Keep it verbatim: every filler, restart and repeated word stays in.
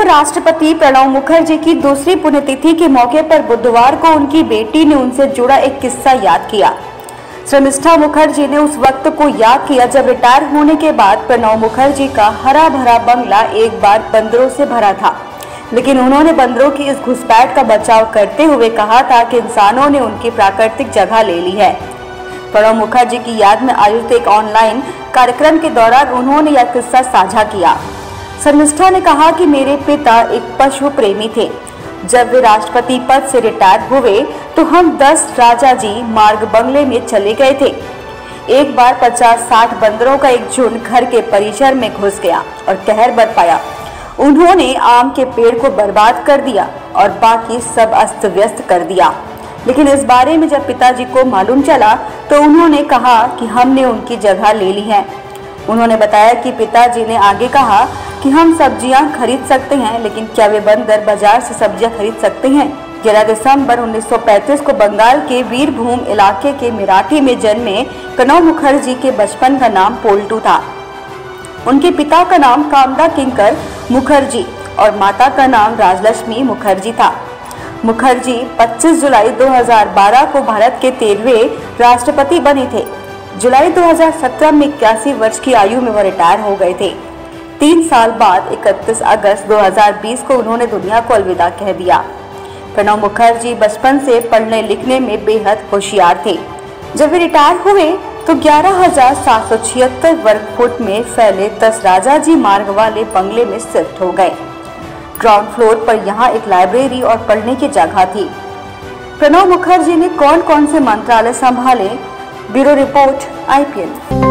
राष्ट्रपति प्रणब मुखर्जी की दूसरी पुण्यतिथि के मौके पर बुधवार को उनकी बेटी ने उनसे जुड़ा एक किस्सा याद किया। शर्मिष्ठा मुखर्जी ने उस वक्त को याद किया जब रिटायर होने के बाद प्रणब मुखर्जी का हरा भरा बंगला एक बार बंदरों से भरा था, लेकिन उन्होंने बंदरों की इस घुसपैठ का बचाव करते हुए कहा था कि इंसानों ने उनकी प्राकृतिक जगह ले ली है। प्रणब मुखर्जी की याद में आयोजित एक ऑनलाइन कार्यक्रम के दौरान उन्होंने यह किस्सा साझा किया। शर्मिष्ठा ने कहा कि मेरे पिता एक पशु प्रेमी थे। जब वे राष्ट्रपति पद से रिटायर हुए तो हम दस राजा जी मार्ग बंगले में चले गए थे। एक बार पचास साठ बंदरों का एक झुंड घर के परिसर में घुस गया और कहर बरपाया। उन्होंने आम के पेड़ को बर्बाद कर दिया और बाकी सब अस्त व्यस्त कर दिया। लेकिन इस बारे में जब पिताजी को मालूम चला तो उन्होंने कहा कि हमने उनकी जगह ले ली है। उन्होंने बताया कि पिताजी ने आगे कहा कि हम सब्जियां खरीद सकते हैं, लेकिन क्या वे बंदर बाजार से सब्जियां खरीद सकते हैं? ग्यारह दिसंबर उन्नीस सौ पैंतीस को बंगाल के वीरभूम इलाके के मिराठी में जन्मे प्रणब मुखर्जी के बचपन का नाम पोल्टू था। उनके पिता का नाम कामदा किंकर मुखर्जी और माता का नाम राजलक्ष्मी मुखर्जी था। मुखर्जी पच्चीस जुलाई दो हज़ार बारह को भारत के तेरहवें राष्ट्रपति बने थे। जुलाई दो हज़ार सत्रह में इक्यासी वर्ष की आयु में वो रिटायर हो गए थे। तीन साल बाद इकतीस अगस्त दो हज़ार बीस को उन्होंने दुनिया को अलविदा कह दिया। प्रणब मुखर्जी बचपन से पढ़ने लिखने में बेहद होशियार थे। जब वे रिटायर हुए तो ग्यारह हजार सात सौ छिहत्तर वर्ग फुट में फैले दस राजाजी मार्ग वाले बंगले में शिफ्ट हो गए। ग्राउंड फ्लोर पर यहाँ एक लाइब्रेरी और पढ़ने की जगह थी। प्रणब मुखर्जी ने कौन कौन से मंत्रालय संभाले? Bureau report I P N.